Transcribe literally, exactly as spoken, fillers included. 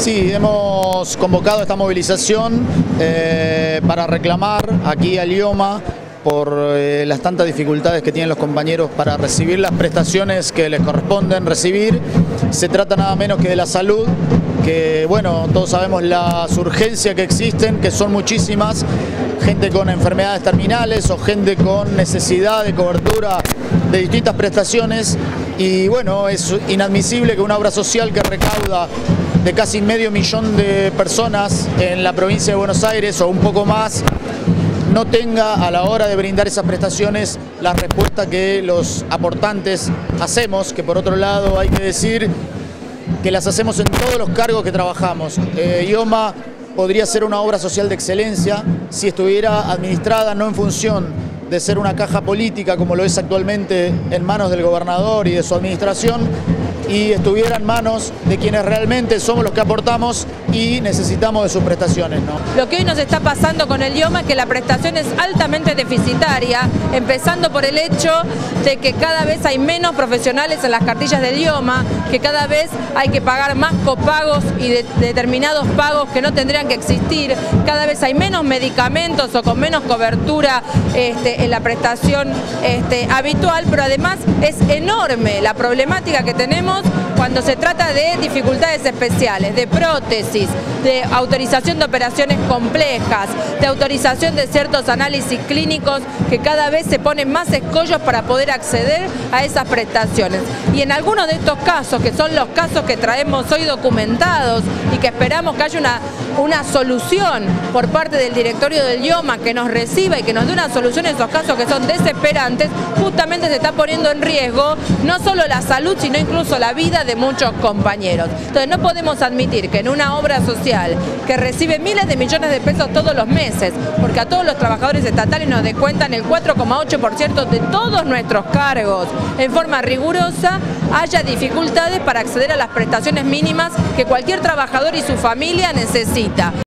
Sí, hemos convocado esta movilización eh, para reclamar aquí al IOMA por eh, las tantas dificultades que tienen los compañeros para recibir las prestaciones que les corresponden recibir. Se trata nada menos que de la salud, que bueno, todos sabemos las urgencias que existen, que son muchísimas, gente con enfermedades terminales o gente con necesidad de cobertura de distintas prestaciones, y bueno, es inadmisible que una obra social que recauda de casi medio millón de personas en la provincia de Buenos Aires o un poco más, no tenga a la hora de brindar esas prestaciones la respuesta que los aportantes hacemos, que por otro lado hay que decir que las hacemos en todos los cargos que trabajamos. Eh, IOMA podría ser una obra social de excelencia si estuviera administrada no en función de ser una caja política como lo es actualmente en manos del gobernador y de su administración, y estuviera en manos de quienes realmente somos los que aportamos y necesitamos de sus prestaciones, ¿no? Lo que hoy nos está pasando con el IOMA es que la prestación es altamente deficitaria, empezando por el hecho de que cada vez hay menos profesionales en las cartillas del IOMA, que cada vez hay que pagar más copagos y de, determinados pagos que no tendrían que existir, cada vez hay menos medicamentos o con menos cobertura este, en la prestación este, habitual, pero además es enorme la problemática que tenemos cuando se trata de dificultades especiales, de prótesis, de autorización de operaciones complejas, de autorización de ciertos análisis clínicos que cada vez se ponen más escollos para poder acceder a esas prestaciones. Y en algunos de estos casos, que son los casos que traemos hoy documentados y que esperamos que haya una, una solución por parte del directorio del IOMA, que nos reciba y que nos dé una solución en esos casos que son desesperantes, justamente se está poniendo en riesgo no solo la salud, sino incluso la vida de muchos compañeros. Entonces no podemos admitir que en una obra social que recibe miles de millones de pesos todos los meses, porque a todos los trabajadores estatales nos descuentan el cuatro coma ocho por ciento de todos nuestros cargos en forma rigurosa, haya dificultades para acceder a las prestaciones mínimas que cualquier trabajador y su familia necesita.